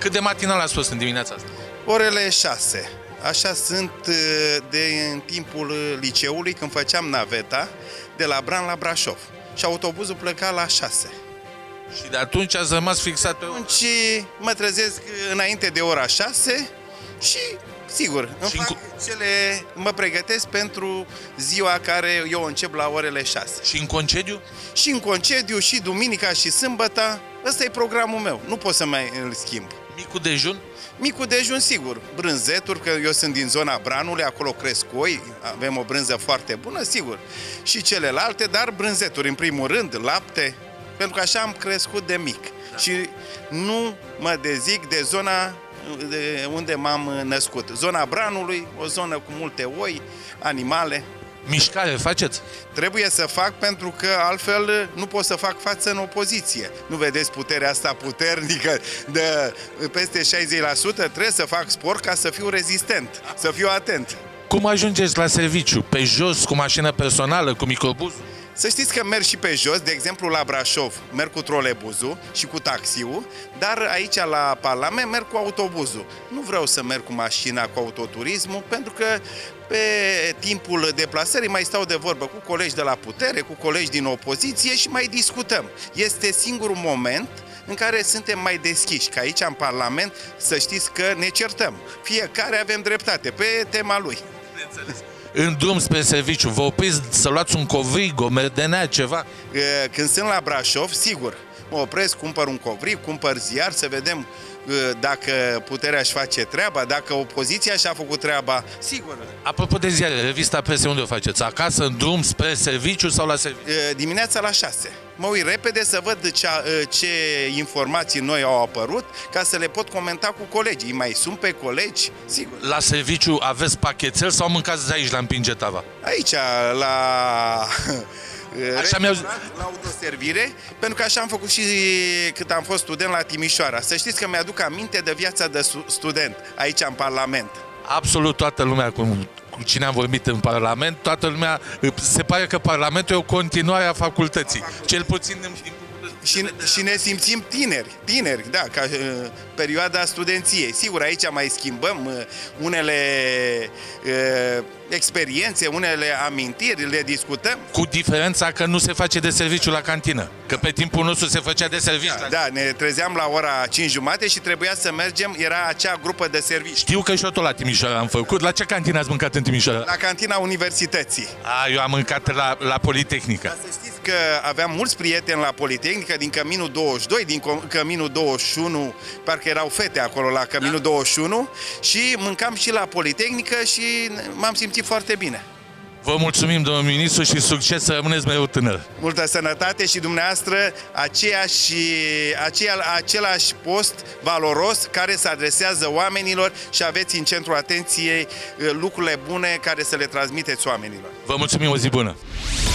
Cât de matinal ați fost în dimineața asta? Orele 6. Așa sunt în timpul liceului, când făceam naveta de la Bran la Brașov. Și autobuzul pleca la 6. Și de atunci ați rămas fixat pe... Atunci mă trezesc înainte de ora 6 și, sigur, mă pregătesc pentru ziua care eu încep la orele 6. Și în concediu? Și în concediu, și duminica, și sâmbătă. Ăsta e programul meu, nu pot să mai îl schimb. Micul dejun? Micul dejun, sigur, brânzeturi, că eu sunt din zona Branului, acolo cresc oi, avem o brânză foarte bună, sigur. Și celelalte, dar brânzeturi, în primul rând, lapte, pentru că așa am crescut de mic. Da. Și nu mă dezic de zona unde m-am născut. Zona Branului, o zonă cu multe oi, animale. Mișcare faceți? Trebuie să fac, pentru că altfel nu pot să fac față în opoziție. Nu vedeți puterea asta puternică de peste 60%? Trebuie să fac sport ca să fiu rezistent, să fiu atent. Cum ajungeți la serviciu? Pe jos, cu mașină personală, cu microbuz? Să știți că merg și pe jos, de exemplu la Brașov merg cu trolebuzul și cu taxiul, dar aici la Parlament merg cu autobuzul. Nu vreau să merg cu mașina, cu autoturismul, pentru că pe timpul deplasării mai stau de vorbă cu colegi de la putere, cu colegi din opoziție și mai discutăm. Este singurul moment în care suntem mai deschiși, că aici în Parlament să știți că ne certăm. Fiecare avem dreptate pe tema lui. În drum spre serviciu, vă opriți să luați un covrig, o merdenea, ceva? Când sunt la Brașov, sigur, mă opresc, cumpăr un covrig, cumpăr ziar, să vedem dacă puterea își face treaba, dacă opoziția și-a făcut treaba, sigur. Apropo de ziare, revista Presă, unde o faceți? Acasă, în drum spre serviciu sau la serviciu? Dimineața la 6. Mă uit repede să văd ce informații noi au apărut, ca să le pot comenta cu colegii. Mai sunt pe colegi, sigur. La serviciu aveți pachetel sau mâncați aici la Împinge Tava? Aici, la... Așa la autoservire, pentru că așa am făcut și cât am fost student la Timișoara. Să știți că mi-aduc aminte de viața de student aici în Parlament. Absolut toată lumea cu cine am vorbit în Parlament, toată lumea, se pare că Parlamentul e o continuare a facultății, cel puțin în și ne simțim tineri, da, ca perioada studenției. Sigur, aici mai schimbăm unele experiențe, unele amintiri, le discutăm. Cu diferența că nu se face de serviciu la cantină, că pe timpul nostru se făcea de serviciu. Da, ne trezeam la ora 5:30 și trebuia să mergem, era acea grupă de serviciu. Știu că și eu tot la Timișoara am făcut. La ce cantină ați mâncat în Timișoara? La cantina Universității. Eu am mâncat la Politehnică. Dar să știți că aveam mulți prieteni la Politehnică, din Căminul 22, din Căminul 21, parcă erau fete acolo la Căminul 21 și mâncam și la Politehnică și m-am simțit foarte bine. Vă mulțumim, domnul ministru, și succes, să rămâneți mereu tânăr. Multă sănătate și dumneavoastră același post valoros care se adresează oamenilor și aveți în centrul atenției lucrurile bune care să le transmiteți oamenilor. Vă mulțumim, o zi bună!